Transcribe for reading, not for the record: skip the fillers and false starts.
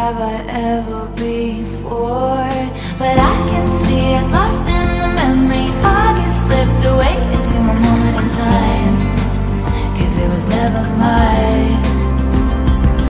have I ever before. But I can see us lost in the memory. I get slipped away into a moment in time, 'cause it was never mine.